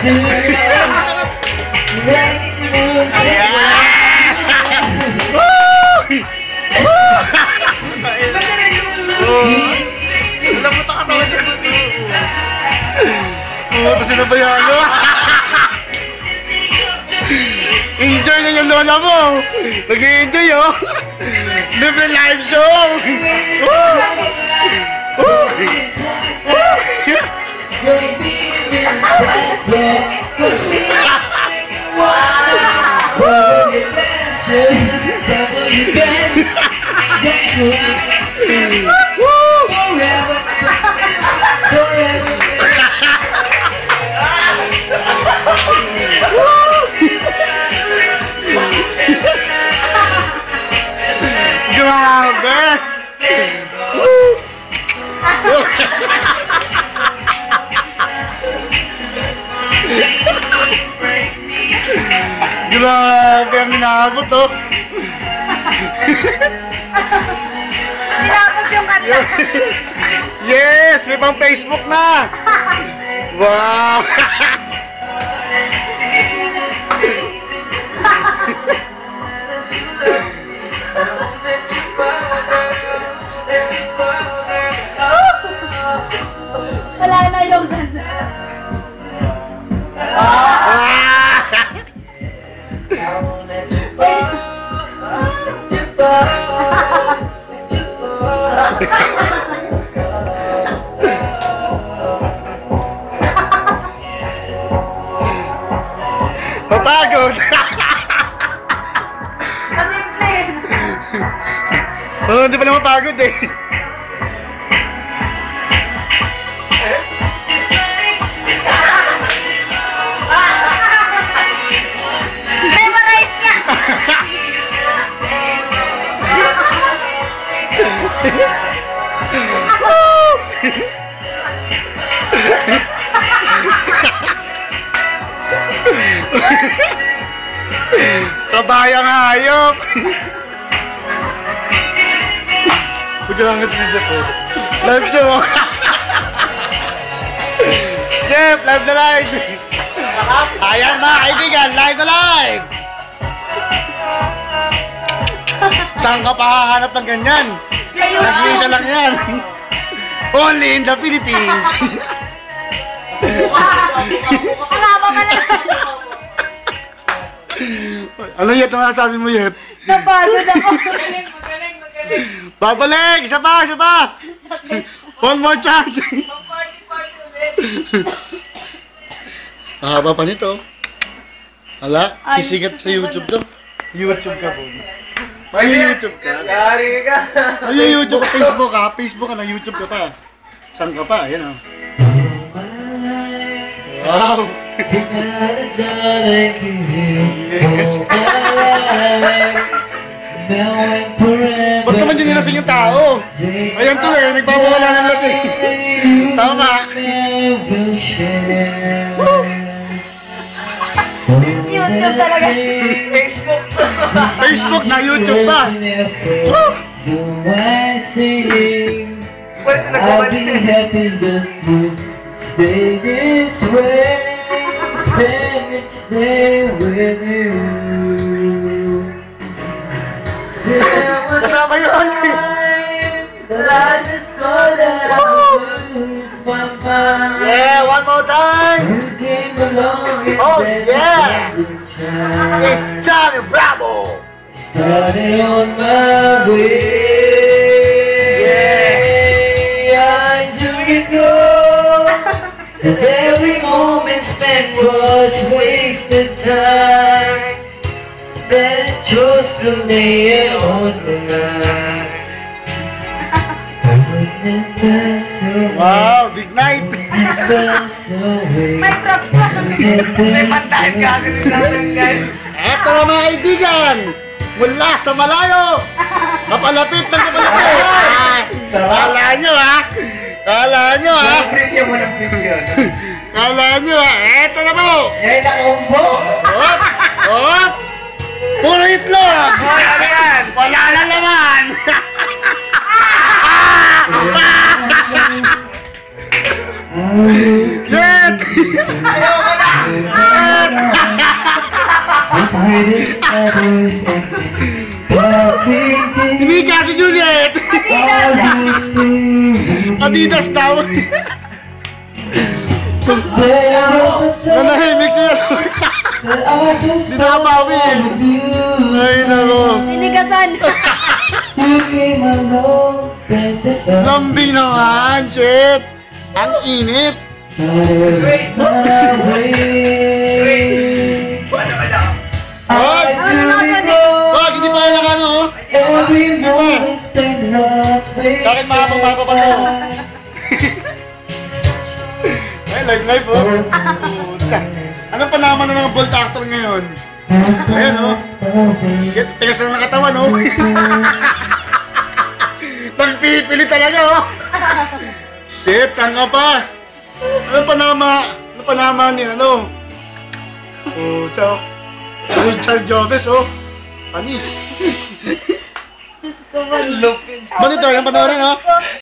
Tapos sino ba yan? Enjoy na yung lola mo. Nag-i-enjoy oh. Live live show. Grabe! Grabe ang inabot oh! Tinapos yung kanta! Yes! May pang Facebook na! Wow! Wala na yung ganda. Mapagod! Kasimple! Oh, hindi pa na mapagod eh. Memorize niya! Kabayang hayop! Pagkalangat nito po. Live siya mo! Jeff, live na live! Ayan mga kaibigan, live na live! Saan ka pa hahanap ng ganyan? Nag-iisa lang yan! Only in the Philippines! Wala pa pala! Ano Yet? Ano sabi mo Yet? Napagod ako! Magaling! Babalik! Isa pa! Isa pa! One more chance! Party ulit! Haba pa nito. Hala, sisigat sa YouTube to. YouTube ka po. May YouTube ka? Yari ka! May YouTube ka, Facebook ka. Facebook ka na YouTube ka pa. Saan ka pa? Ayan o. Wow! Yes! Ba't naman yung nilasing yung tao? Ayan tuloy, nagpapawala ng lasing. Tama! YouTube talaga! Facebook! Facebook na YouTube pa! Pwede na I'll be happy just to stay this way, spend each day with you. Kasama yun! That I just know that I lose my mind. Yeah, one more time! You came along and Oh, then yeah. decided to try. It's Johnny Bravo! Starting on my way. I do recall that every moment spent was wasted time. That I chose to lay it on the line. I wouldn't pass away. Wow, big night! Pass away. May props pa! May pantahin ka agad natin guys! Eto na mga kaibigan! Mula sa malayo! Kapalapit ng kapalapit! Kala nyo ha! Kala nyo ha! Preview mo ng video. Kala nyo ha! Eto na po! Yan na combo! Hop! Hop! Puro itlog! Ano yan? Wala na naman! Get! Ayoko na! Adidas daw. There was a time Nanahimik siya. that I just Hindi nakabawi eh. Ay, nako. Tinigasan. You came along, and the sun Lambing naman, shit. Ang init. Grace! away. Wala ka na. Wag! Wag, hindi pa kaya ano. Every moment spent was wasted. Bakit makapagpapa pa to? Ay, live oh. Pucha. Anong panaman na ng bolt actor ngayon? Ayan oh. Shit, tigas na nakatawan oh. Nagpipili talaga oh. Shit, saan ka pa? Anong panama? Anong panama ni ano? Pucha oh. Richard Joves oh. Panis. Diyos ko ba? Lupin. Bakit ito? Yung panoorin oh.